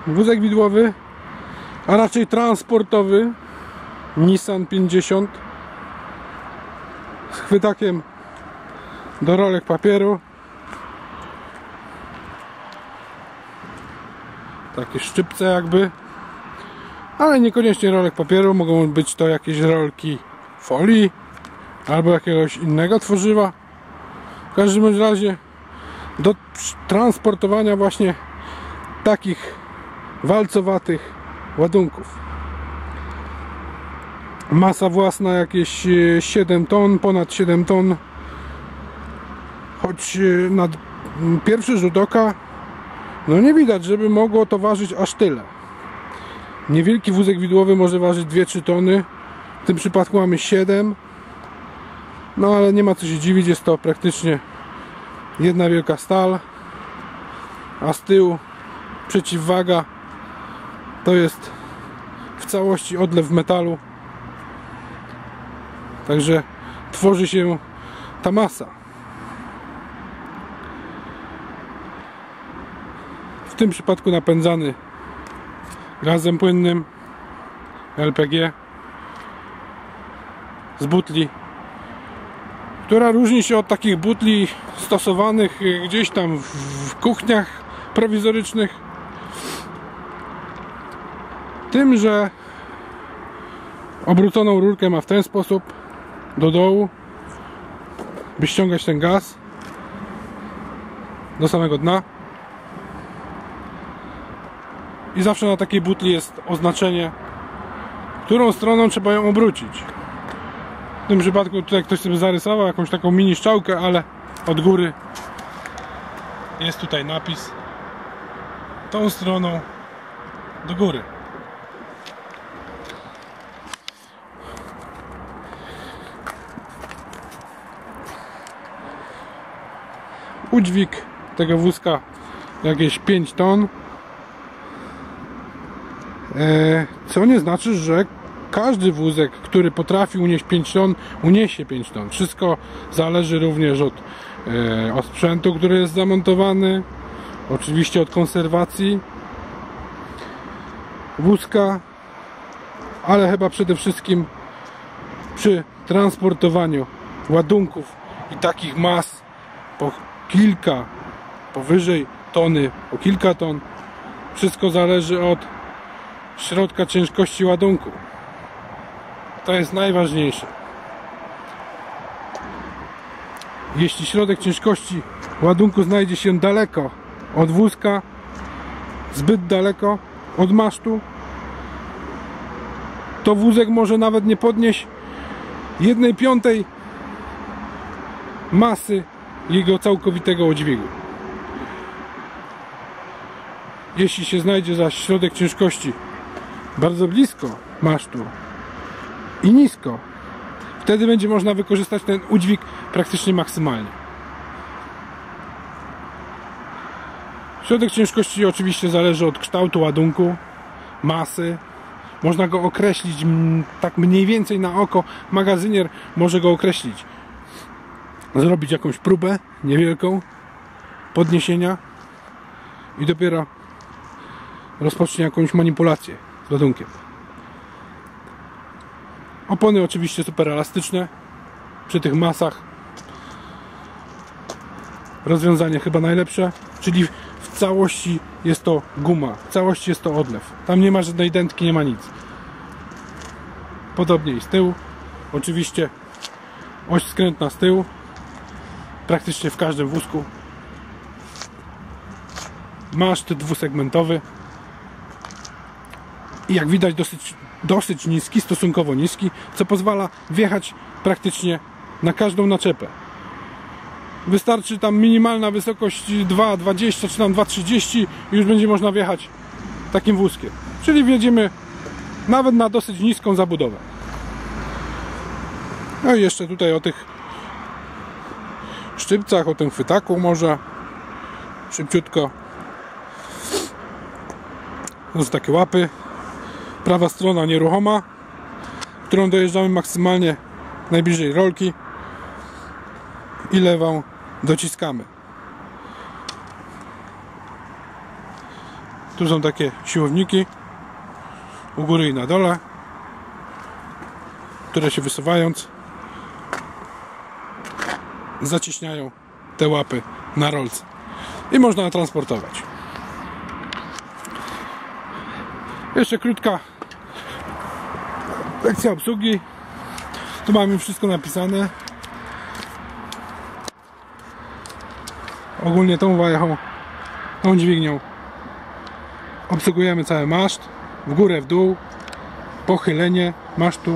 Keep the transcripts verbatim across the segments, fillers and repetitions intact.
wózek widłowy, a raczej transportowy Nissan pięćdziesiąt z chwytakiem do rolek papieru. Takie szczypce jakby, ale niekoniecznie rolek papieru, mogą być to jakieś rolki folii albo jakiegoś innego tworzywa. W każdym bądź razie do transportowania właśnie takich walcowatych ładunków. Masa własna jakieś siedem ton, ponad siedem ton, choć na pierwszy rzut oka no nie widać, żeby mogło to ważyć aż tyle. Niewielki wózek widłowy może ważyć dwie trzy tony, w tym przypadku mamy siedem, no ale nie ma co się dziwić, jest to praktycznie jedna wielka stal, a z tyłu przeciwwaga to jest w całości odlew metalu, także tworzy się ta masa. W tym przypadku napędzany gazem płynnym L P G z butli, która różni się od takich butli stosowanych gdzieś tam w kuchniach prowizorycznych tym, że obróconą rurkę ma w ten sposób do dołu, by ściągać ten gaz do samego dna. I zawsze na takiej butli jest oznaczenie, którą stroną trzeba ją obrócić. W tym przypadku tutaj ktoś sobie zarysował jakąś taką mini strzałkę, ale od góry jest tutaj napis tą stroną do góry. Udźwig tego wózka jakieś pięć ton. Co nie znaczy, że każdy wózek, który potrafi unieść pięć ton, uniesie pięć ton. Wszystko zależy również od, od sprzętu, który jest zamontowany, oczywiście od konserwacji wózka, ale chyba przede wszystkim przy transportowaniu ładunków i takich mas po kilka, powyżej tony, po kilka ton, wszystko zależy od środka ciężkości ładunku. To jest najważniejsze. Jeśli środek ciężkości ładunku znajdzie się daleko od wózka, zbyt daleko od masztu, to wózek może nawet nie podnieść jednej piątej masy jego całkowitego udźwigu. Jeśli się znajdzie zaś środek ciężkości bardzo blisko masztu i nisko, wtedy będzie można wykorzystać ten udźwig praktycznie maksymalnie. Środek ciężkości oczywiście zależy od kształtu ładunku, masy. Można go określić tak mniej więcej na oko. Magazynier może go określić, zrobić jakąś próbę niewielką podniesienia i dopiero rozpocznie jakąś manipulację z ładunkiem. Opony oczywiście super elastyczne przy tych masach. Rozwiązanie chyba najlepsze, czyli w całości jest to guma, w całości jest to odlew. Tam nie ma żadnej dętki, nie ma nic. Podobnie i z tyłu. Oczywiście oś skrętna z tyłu, praktycznie w każdym wózku. Maszt dwusegmentowy i jak widać dosyć, dosyć niski, stosunkowo niski, co pozwala wjechać praktycznie na każdą naczepę. Wystarczy tam minimalna wysokość dwa dwadzieścia czy tam dwa trzydzieści i już będzie można wjechać takim wózkiem. Czyli wjedziemy nawet na dosyć niską zabudowę. No i jeszcze tutaj o tych szczypcach, o tym chwytaku może szybciutko. To są takie łapy. Prawa strona nieruchoma, którą dojeżdżamy maksymalnie najbliżej rolki i lewą dociskamy. Tu są takie siłowniki u góry i na dole, które się wysuwając zacieśniają te łapy na rolce i można transportować. Jeszcze krótka lekcja obsługi. Tu mamy wszystko napisane. Ogólnie tą wajchą, tą dźwignią obsługujemy cały maszt, w górę, w dół, pochylenie masztu.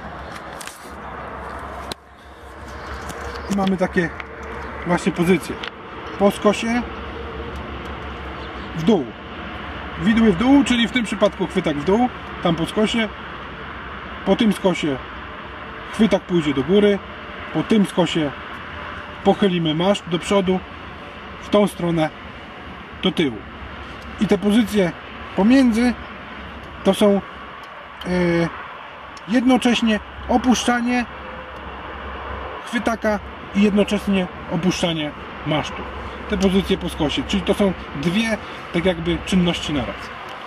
I mamy takie właśnie pozycje. Po skosie w dół. Widły w dół, czyli w tym przypadku chwytak w dół, tam po skosie. Po tym skosie chwytak pójdzie do góry. Po tym skosie pochylimy maszt do przodu, w tą stronę do tyłu. I te pozycje pomiędzy to są yy, jednocześnie opuszczanie chwytaka i jednocześnie opuszczanie masztu. Te pozycje po skosie, czyli to są dwie tak jakby czynności naraz.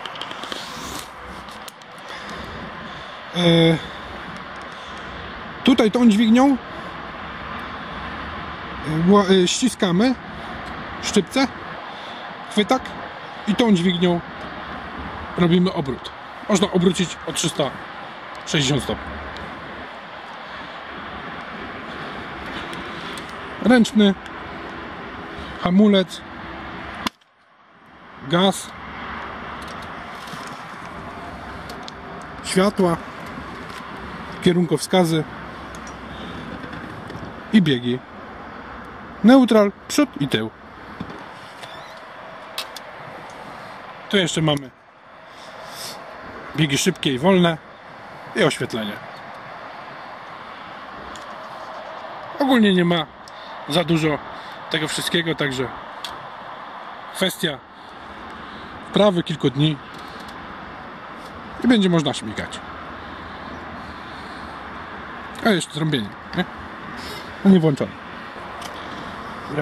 Yy, tutaj tą dźwignią yy, ściskamy szczypce, chwytak i tą dźwignią robimy obrót. Można obrócić o trzysta sześćdziesiąt stopni. Ręczny, hamulec, gaz, światła, kierunkowskazy i biegi. Neutral, przód i tył. Tu jeszcze mamy biegi szybkie i wolne i oświetlenie. Ogólnie nie ma za dużo tego wszystkiego, także kwestia wprawy kilku dni i będzie można śmigać. A jeszcze trąbienie, nie? No nie włączone. Dobra.